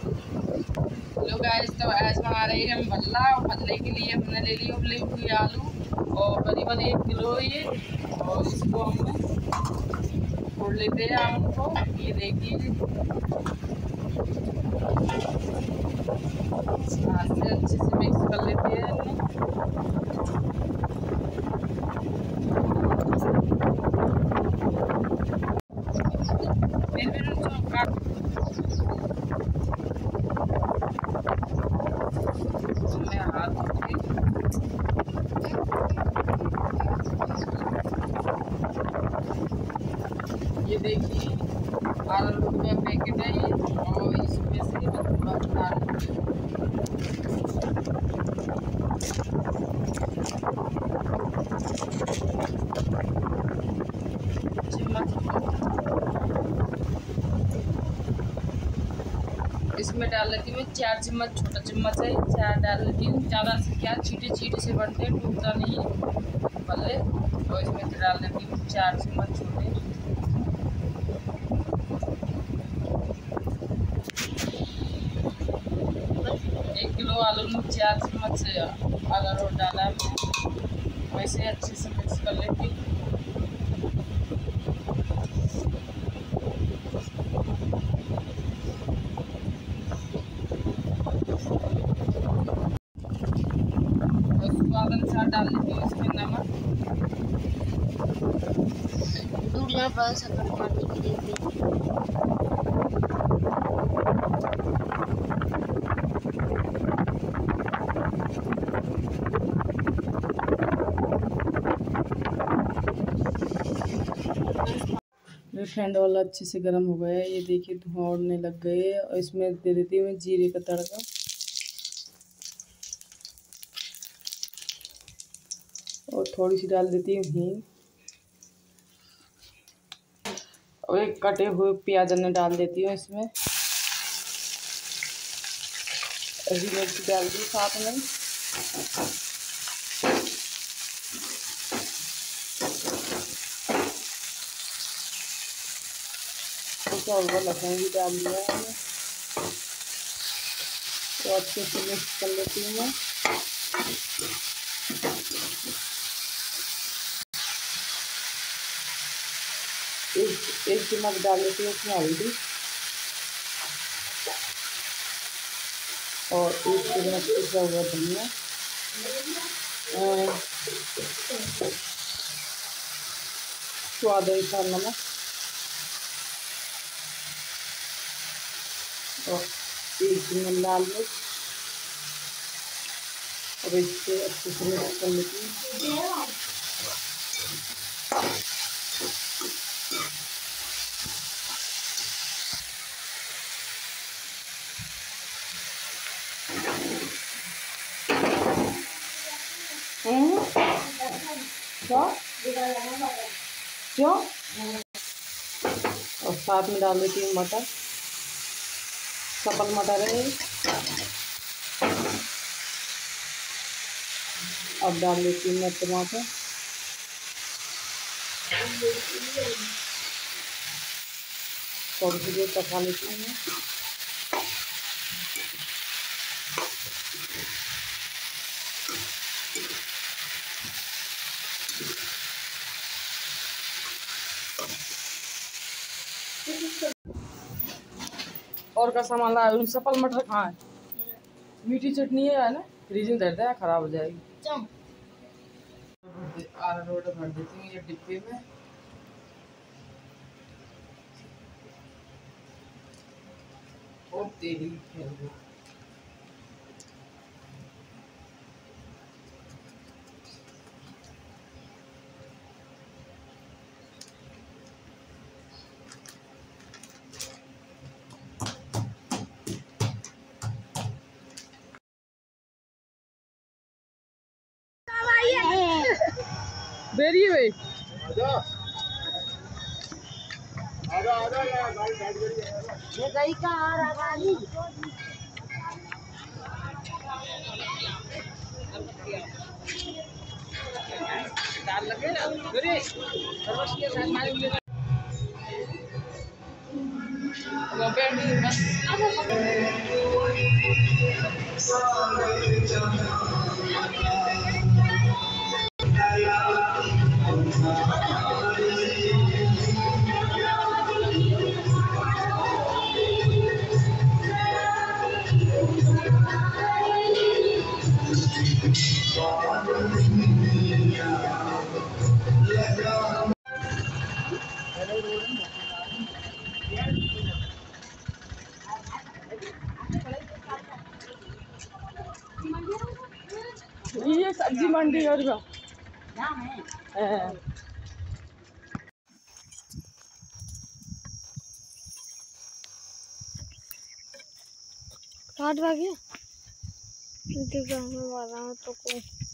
Hello guys, तो आज बना रहे हैं हम भल्ला। और भल्ले के लिए हमने ले ली उबली हुई आलू और करीबन 1 किलो ये। और इसको हम फोड़ लेते हैं आलू को। ये देखिए हाथ से अच्छे से मिक्स कर लेते हैं ये देखिए आलू का पैकेट है ये। और इसमें से थोड़ा डाल इसमें डाल लेती हूँ 4 चम्मच, छोटा चम्मच है 4 डाल लेती हूँ। ज़्यादा से क्या छीटे से बनते हैं, टूटता नहीं भले। और इसमें से डाल लेती हूँ 4 चम्मच छोटे। 1 किलो आलू में 4 चम्मच अरारोट डाला है मैंने। वैसे अच्छे से मिक्स कर लेती हूँ। स्वाद अनुसार डाल लेती हूँ इसमें नमक। दूरियां पर शक्कर पानी की देती रिफाइंड वाला अच्छे से गर्म हो गया है। ये देखिए धुआं उड़ने लग गए है। और इसमें दे देती हूँ जीरे का तड़का। और थोड़ी सी डाल देती हूँ हींग। और एक कटे हुए प्याज ने डाल देती हूँ इसमें। हरी मिर्च डाल दी साथ में। तो लहसुन भी डाल दिया है मैंने। तो अच्छे से मिक्स कर लेती हूँ मैं। एक चम्मच डाल लेती हूँ उसमें हल्दी। और 1 चम्मच पिसा हुआ धनिया। स्वाद अनुसार नमक। और 1 चम्मच लाल मिर्च। और इससे अच्छे से मिक्स कर लेती हूँ। क्यों? और साथ में डाल देती हूँ मटर। सफल मटर है। अब डाल देती हूँ मैं टमाटर। थोड़ी सी देर पका लेती हूँ मैं। और का सामान लाया सफल मटर कहाँ है? मीठी चटनी है ना, फ्रिज में धर दे खराब हो जाएगी। अरारोट भर देती हूँ ये डिब्बे में। और तेल फेर दो। बेरिए भाई ये गई का आ रहा है। दाल लगे ना अरे के साथ मारे वो बैठ बस। ये सब्जी मंडी और काट भागी देखो मैं बता रहा हूँ तो को